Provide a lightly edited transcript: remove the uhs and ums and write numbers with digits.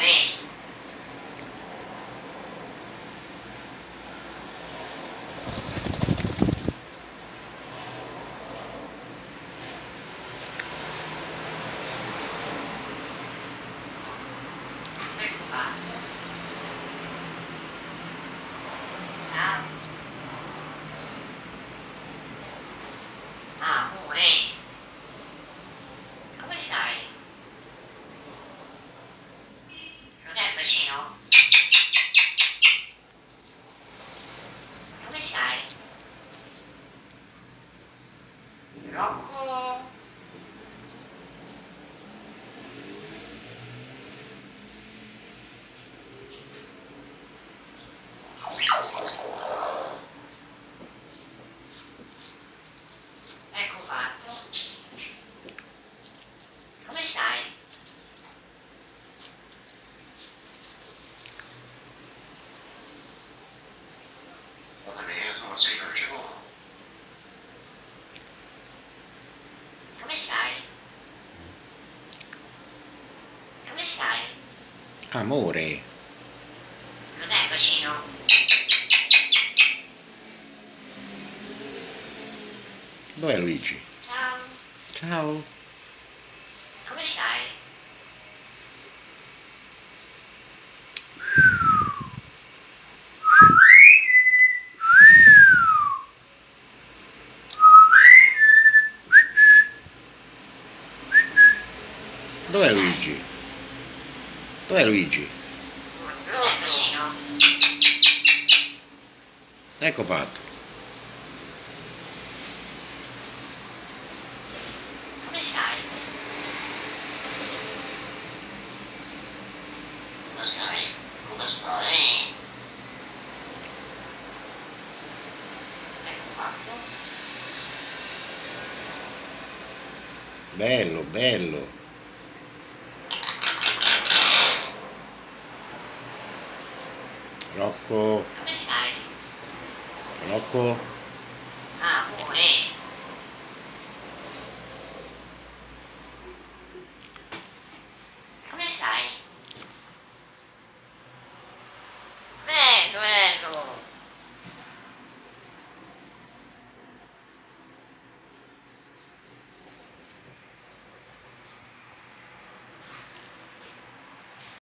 Come stai? Non è vicino? Come stai? Rocco? Ecco fatto. Come stai? Wat heb je nog een zekertje op? Come stai? Come stai? Amore, Non è vicino? dov'è Luigi? Ciao. Ciao. Come stai? Dov'è Luigi? Dov'è Luigi? Non è vicino? Ecco fatto. Come stai? Come stai? Come stai? Ecco fatto. Bello, bello. Rocco, Come stai? Rocco. Amore.